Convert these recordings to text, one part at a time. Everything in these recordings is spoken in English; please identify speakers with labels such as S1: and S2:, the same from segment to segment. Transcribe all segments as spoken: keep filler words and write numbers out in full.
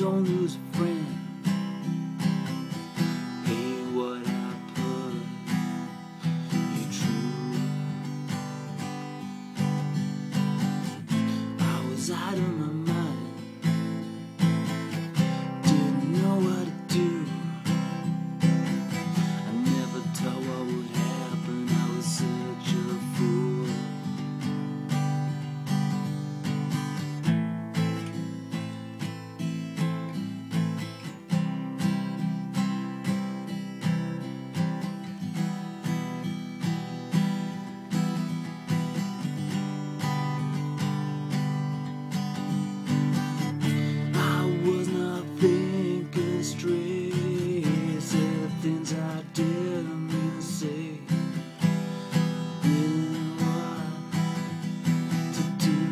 S1: don't lose a friend. Hey, what I put you true. I was out of my mind, didn't know what to do. I never thought what would happen. I was such a fool. Said things I didn't mean to say, didn't know what to do.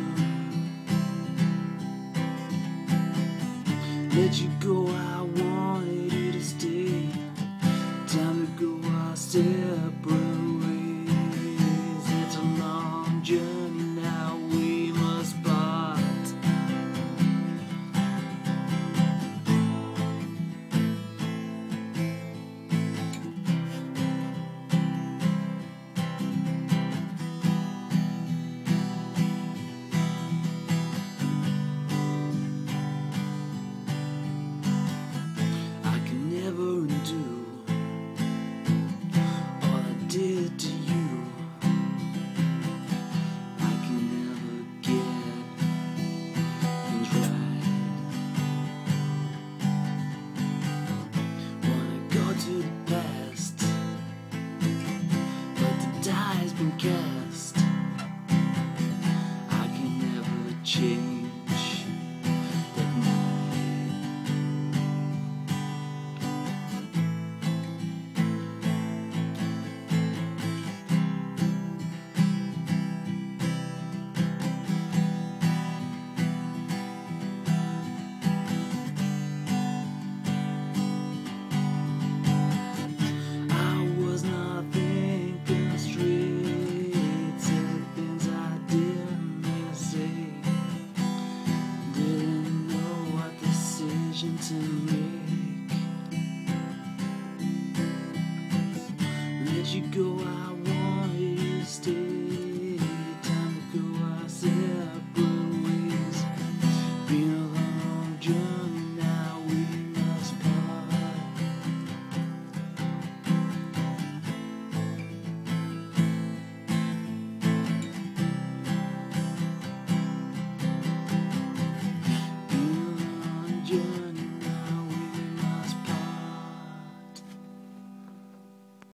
S1: Let you go, I wanted you to stay. Time to go our separate ways. It's a long journey now, we must part. Never undo all I did to you. I can never get things right. Wanna go to the past, but the die has been cast. I can never change. To make, let you go.